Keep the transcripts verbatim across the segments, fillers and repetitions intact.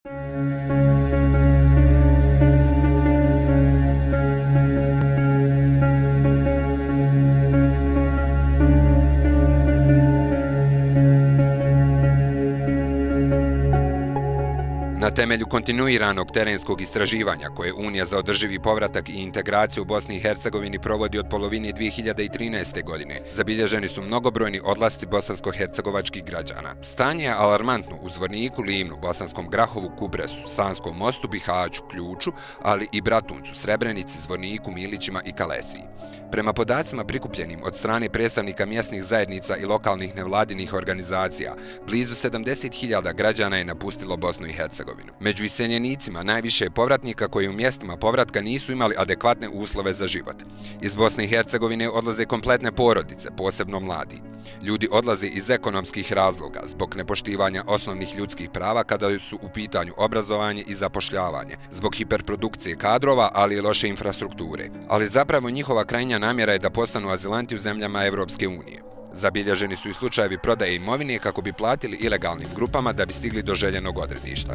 Na temelju kontinuiranog terenskog istraživanja koje Unija za održivi povratak i integraciju u Bosni i Hercegovini provodi od polovine dvije hiljade trinaeste. godine, zabilježeni su mnogobrojni odlasci bosansko-hercegovačkih građana. Stanje je alarmantno u Zvorniku, Livnu, Bosanskom Grahovu, Kubresu, Sanskom Mostu, Bihaću, Ključu, ali i Bratuncu, Srebrenici, Zvorniku, Milićima i Kalesiji. Prema podacima prikupljenim od strane predstavnika mjesnih zajednica i lokalnih nevladinih organizacija, blizu sedamdeset hiljada građana je napustilo Bosnu i Hercegovinu. Među iseljenicima najviše je povratnika koji u mjestima povratka nisu imali adekvatne uslove za život. Iz Bosne i Hercegovine odlaze kompletne porodice, posebno mladi. Ljudi odlaze iz ekonomskih razloga, zbog nepoštivanja osnovnih ljudskih prava kada su u pitanju obrazovanje i zapošljavanje, zbog hiperprodukcije kadrova, ali i loše infrastrukture. Ali zapravo njihova krajnja namjera je da postanu azilanti u zemljama Evropske unije. Zabilježeni su i slučajevi prodaje imovine kako bi platili ilegalnim grupama da bi stigli do željenog odredišta.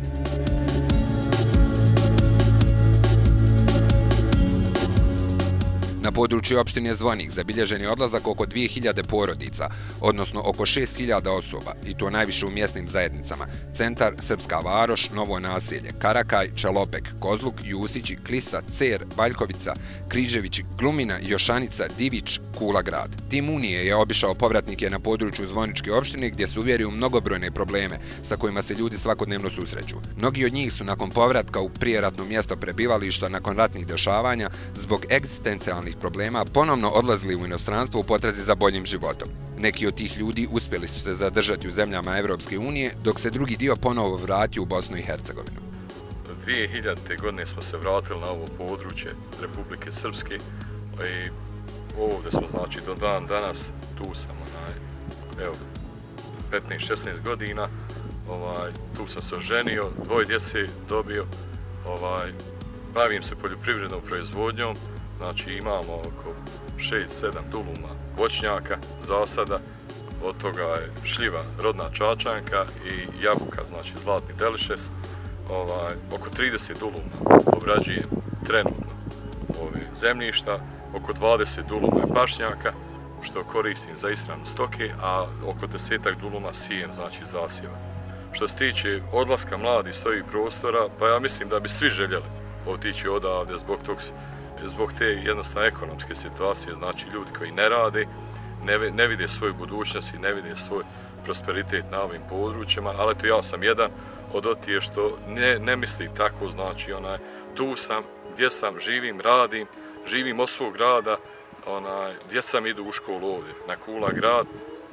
Na području opštine Zvornik zabilježen je odlazak oko dvije hiljade porodica, odnosno oko šest hiljada osoba, i to najviše u mjesnim zajednicama: Centar, Srpska Varoš, Novo naselje, Karakaj, Čelopek, Kozluk, Jusići, Klisa, Cer, Valjkovica, Križevići, Glumina, Jošanica, Divić, Kula grad. Tim Unije je obišao povratnike na području Zvorničke opštine gdje se uvjerio u mnogobrojne probleme sa kojima se ljudi svakodnevno susreću. Mnogi od njih su nakon povratka u prijeratno mjesto prebivališta nakon ratnih dešavanja zbog egzistencijalnih problema ponovno odlazili u inostranstvo u potrazi za boljim životom. Neki od tih ljudi uspjeli su se zadržati u zemljama Evropske unije, dok se drugi dio ponovo vratio u Bosnu i Hercegovinu. dvije hiljadite. godine smo se vratili na ovo područje Republike Srpske i ovdje smo, znači, do dan danas, tu sam, onaj, evo, petnaest šesnaest godina, ovaj, tu sam se oženio, dvoje djece dobio, ovaj, bavim se poljoprivrednom proizvodnjom. Znači imamo oko šest sedam duluma voćnjaka zasada, od toga je šljiva rodna čačanka i jabuka, znači zlatni delišes. Ovaj, oko trideset duluma obrađujem trenutno ove zemljišta, oko dvadeset duluma je pašnjaka, što koristim za ishranu stoke, a oko desetak duluma sijem, znači zasjeva. Što se tiče odlaska mladih s ovih prostora, pa ja mislim da bi svi željeli otići odavde zbog tog zbog te jednostavne ekonomske situacije, znači ljudi koji ne rade, ne, ne vide svoju budućnost i ne vide svoj prosperitet na ovim područjima, ali eto ja sam jedan od otije što ne, ne misli tako, znači onaj, tu sam, gdje sam, živim, radim, živim od svog grada, onaj, djeca mi idu u školu ovdje, na Kula grad,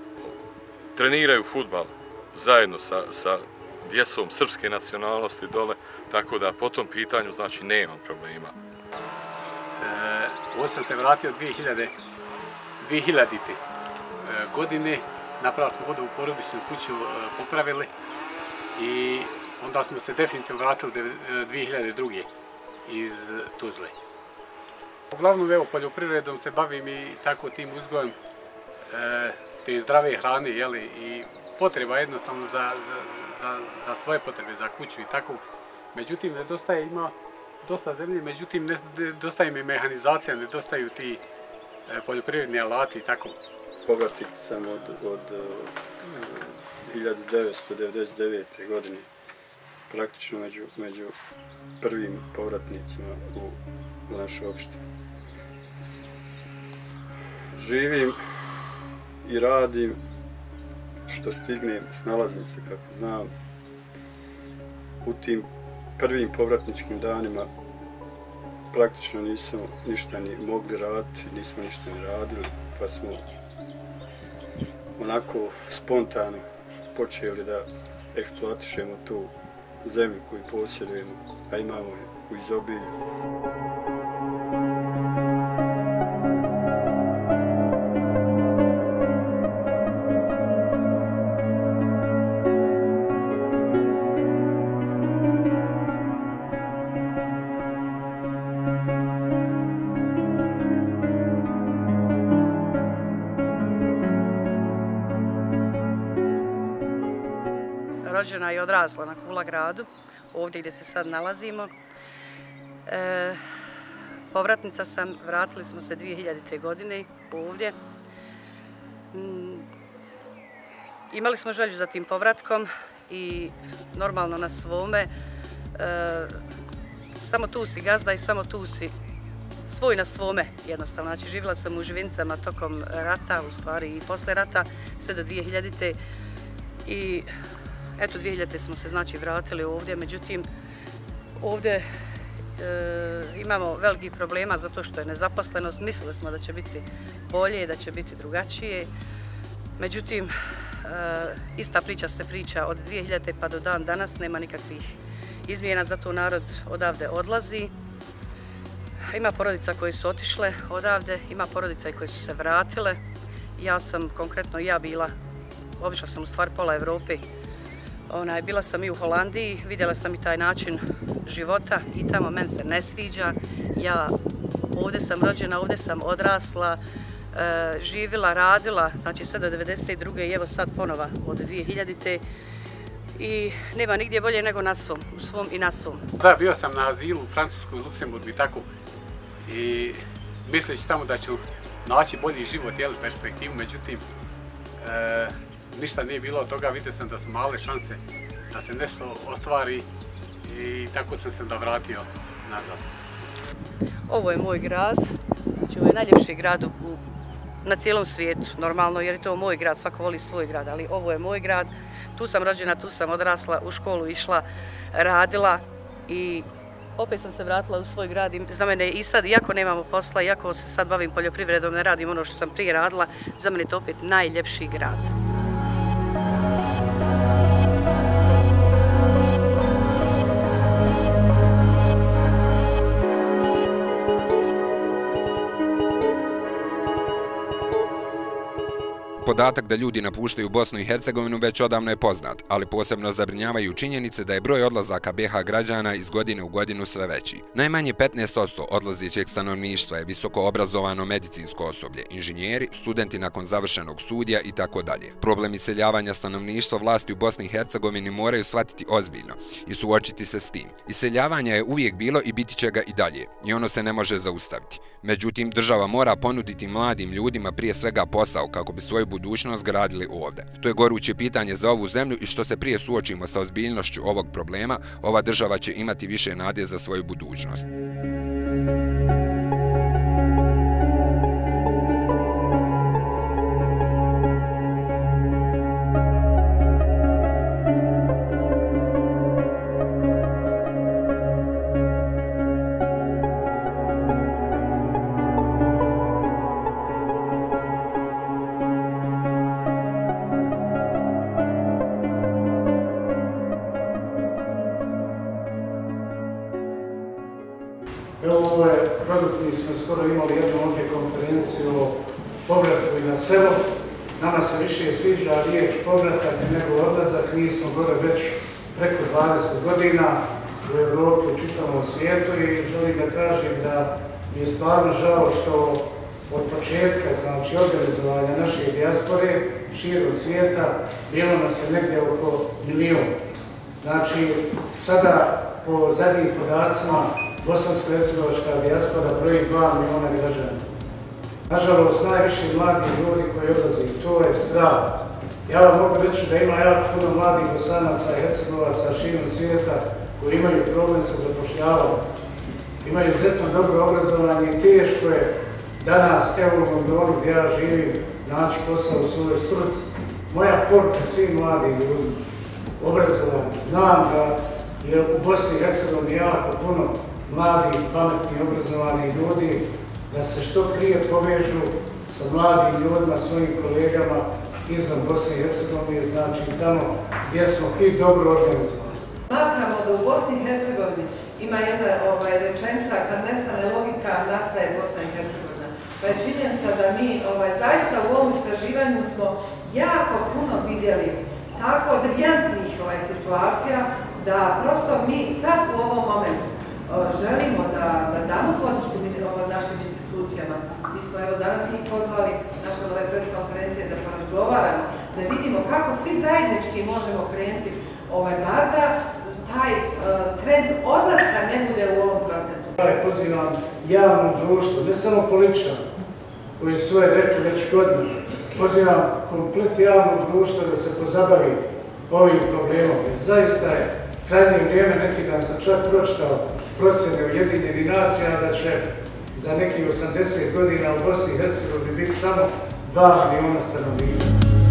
treniraju fudbal zajedno sa, sa djecom srpske nacionalnosti dole, tako da po tom pitanju, znači, nemam problema. Ovdje sam se vratio dvije hiljadite. godine, napravili smo vodu u porodičnu kuću, popravili i onda smo se definitivno vratili dvije hiljade druge. iz Tuzle. Uglavnom, evo, poljoprivredom se bavim i tako tim uzgojem te zdrave hrane, jeli, i potreba jednostavno za, za, za, za svoje potrebe, za kuću i tako. Međutim, nedostaje, ima dosta zemlje, međutim, nedostaje mi mehanizacija, nedostaju ti poljoprivredni alati i tako. Povratnik sam od, od hiljadu devetsto devedeset devete. godine, praktično među, među prvim povratnicima u našu opštinu. Živim i radim što stignem, snalazim se kako znam. U tim prvim povratničkim danima praktično nismo ništa ni mogli raditi, nismo ništa ni radili, pa smo onako spontano počeli da eksploatišemo tu zemlju koju posjedujemo, a imamo je u izobilju. Rođena i odrasla na Kula gradu. ovdje gdje se sad nalazimo. E, povratnica sam, vratili smo se dvije hiljadite. godine ovdje. Mm, imali smo želju za tim povratkom i normalno na svome. E, samo tu si gazda i samo tu si svoj na svome, jednostavno. Znači, živjela sam u Živinicama tokom rata, u stvari i posle rata, sve do dvije hiljadite. I eto, dvije hiljadite. smo se, znači, vratili ovdje. Međutim, ovdje e, imamo velikih problema zato što je nezaposlenost. Mislili smo da će biti bolje, da će biti drugačije. Međutim, e, ista priča se priča od dvije hiljadite. pa do dan danas, nema nikakvih izmjena, zato narod odavde odlazi. Ima porodica koje su otišle odavde, ima porodica i koje su se vratile. Ja sam, konkretno ja bila, obišla sam u stvari pola Evrope. Onaj, bila sam i u Holandiji, vidjela sam i taj način života i tamo meni se ne sviđa. Ja ovdje sam rođena, ovdje sam odrasla, e, živjela, radila, znači sve do devedeset druge. i evo sad ponova od dvije hiljadite. I nema nigdje bolje nego na svom, u svom i na svom. Da, bio sam na azilu u Francuskoj, Luksemburgu i tako. I misleći tamo da ću naći bolji život, jel, perspektivu, međutim, e, ništa nije bilo od toga. Vidio sam da su male šanse da se nešto ostvari i tako sam se da vratio nazad. Ovo je moj grad, znači ovo je najljepši grad u, na cijelom svijetu, normalno, jer je to moj grad, svako voli svoj grad, ali ovo je moj grad. Tu sam rođena, tu sam odrasla, u školu išla, radila i opet sam se vratila u svoj grad. I za mene i sad, iako nemamo posla, iako se sad bavim poljoprivredom, ne radim ono što sam prije radila, za mene je to opet najljepši grad. Podatak da ljudi napuštaju Bosnu i Hercegovinu već odavno je poznat, ali posebno zabrinjavaju činjenice da je broj odlazaka be ha građana iz godine u godinu sve veći. Najmanje petnaest posto odlazećeg stanovništva je visoko obrazovano medicinsko osoblje, inženjeri, studenti nakon završenog studija i tako dalje. Problem iseljavanja stanovništva vlasti u Bosni i Hercegovini moraju shvatiti ozbiljno i suočiti se s tim. Iseljavanja je uvijek bilo i biti će ga i dalje, i ono se ne može zaustaviti. Međutim, država mora ponuditi mladim ljudima prije svega posao kako bi svoju budućnost gradili ovdje. To je goruće pitanje za ovu zemlju i što se prije suočimo sa ozbiljnošću ovog problema, ova država će imati više nade za svoju budućnost. Evo, ovo je produkt, mi smo skoro imali jednu ovdje konferenciju o povratku i na selo. Nama se više sviđa riječ povratak nego odlazak. Mi smo gore već preko dvadeset godina u Evropi, u čitavom svijetu i želim da kažem da mi je stvarno žao što od početka, znači organizovanja naše dijaspore širom svijeta, bilo nas je negdje oko milijun. Znači, sada po zadnjim podacima bosansko-hercegovačka dijaspora broji dva milijuna građana. Nažalost, najviše mladih ljudi koji odlaze, to je strah. Ja vam mogu reći da ima jako puno mladih Bosanaca i Hercegovaca širom svijeta koji imaju problem sa zapošljavanjem. Imaju izuzetno dobro obrazovanje i teško je danas, evo u Londonu gdje ja živim, naći posao u svojoj struci. Moja poruka svim mladim ljudima, obrazovanje, znam da je u Bosni i Hercegovini jako puno mladih, pametnih, obrazovanih ljudi, da se što prije povežu sa mladim ljudima, svojim kolegama izvan Bosne i Hercegovine, znači tamo gdje smo i dobro organizovani. Smatramo da u Bosni i Hercegovini ima jedna ovaj, rečenica, kad nestane logika, nastaje Bosna i Hercegovina. Pa je činjenica da mi ovaj, zaista u ovom istraživanju smo jako puno vidjeli tako devijantnih ovaj, situacija, da prosto mi sad u ovom momentu želimo da, da damo podršku našim institucijama. Mi smo evo danas njih pozvali nakon ove pres konferencije da porazgovaramo, da vidimo kako svi zajednički možemo krenuti ovaj bar da taj trend odlaska ne bude u ovom procentu. Ja pozivam javno društvo, ne samo političar, koji su svoje rekli već godinu, pozivam komplet javno društvo da se pozabavi ovim problemom. Zaista je krajnje vrijeme, neki dan sam čak pročitao procjene Ujedinjenih nacija da će za nekih osamdeset godina u Bosni i Hercegovini biti samo dva miliona stanovnika.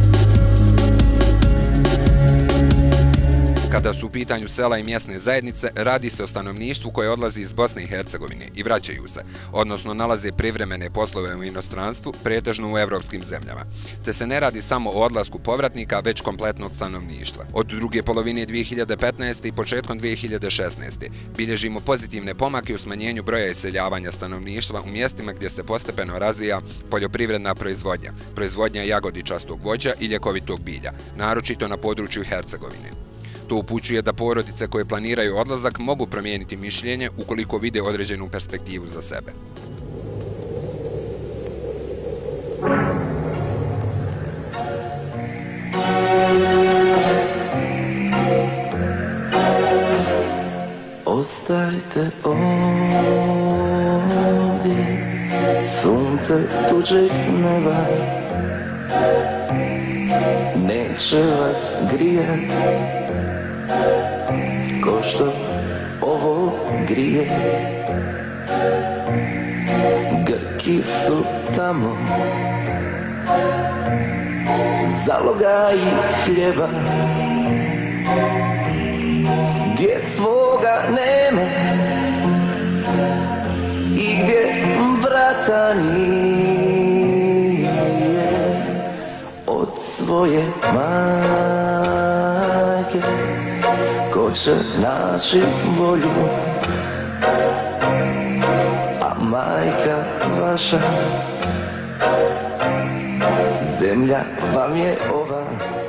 Kada su u pitanju sela i mjesne zajednice, radi se o stanovništvu koje odlazi iz Bosne i Hercegovine i vraćaju se, odnosno nalaze privremene poslove u inostranstvu, pretežno u evropskim zemljama. Te se ne radi samo o odlasku povratnika, već kompletnog stanovništva. Od druge polovine dvije hiljade petnaeste. i početkom dvije hiljade šesnaeste. bilježimo pozitivne pomake u smanjenju broja iseljavanja stanovništva u mjestima gdje se postepeno razvija poljoprivredna proizvodnja, proizvodnja jagodičastog voća i ljekovitog bilja, naročito na području Hercegovine. To upućuje da porodice koje planiraju odlazak mogu promijeniti mišljenje ukoliko vide određenu perspektivu za sebe. Ostajte ovdje, sunce tuđeg neba neće vas grijat ko što ovo grije. Grki su tamo, zalogaji hljeba, gdje svoga nema i gdje brata nije od svoje majke. Ko će naći volju, a majka vaša, zemlja vam je ova.